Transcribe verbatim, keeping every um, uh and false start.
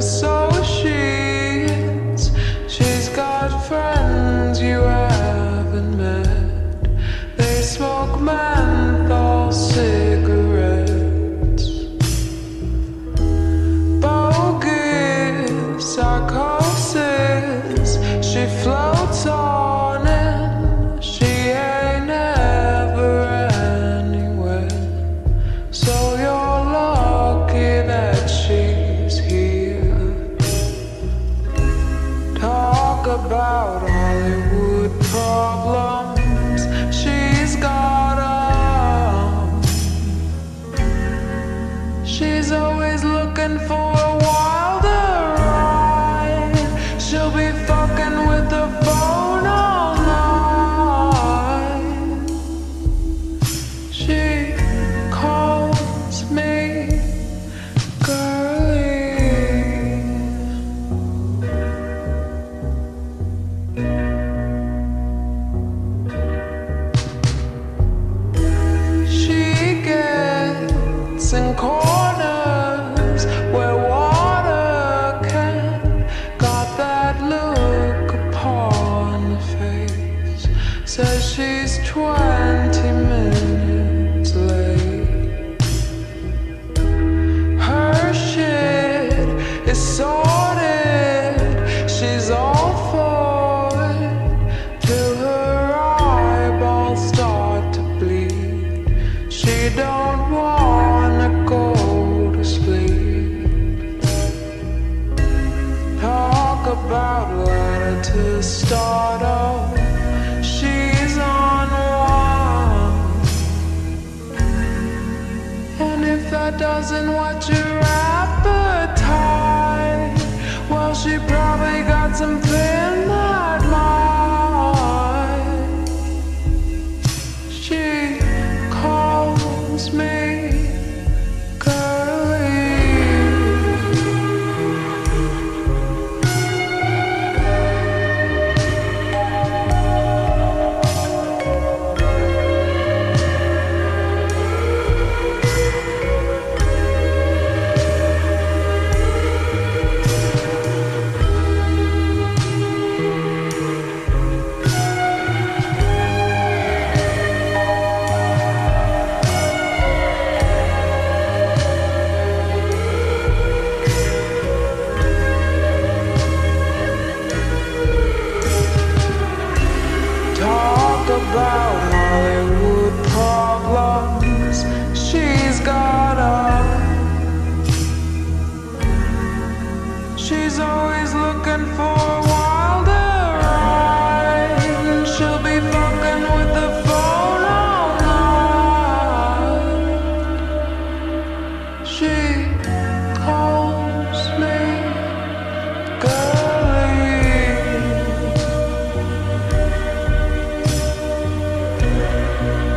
associates. She's got friends you haven't met. They smoke menthol cigarettes. Bogus psychosis. She floats on and she ain't ever anywhere. So you're lucky that she's here. Talk about Hollywood problems. She's got 'em. She's always looking for a wilder ride. She'll be fucking with the phone all night. She calls me girlie. She gets in corners where water can. Got that look upon the face. Says she's twenty minutes late. Her shit is sorted. She's all for it till her eyeballs start to bleed. She don't wanna go to sleep. Talk about ladder to stardom. She's on one. And if that doesn't whet your appetite, well, she probably got something that might. She calls me girlie. Talk about Hollywood problems. She's got 'em. She's always looking for a wilder ride. And she'll be fucking with the phone all night. She calls me girlie.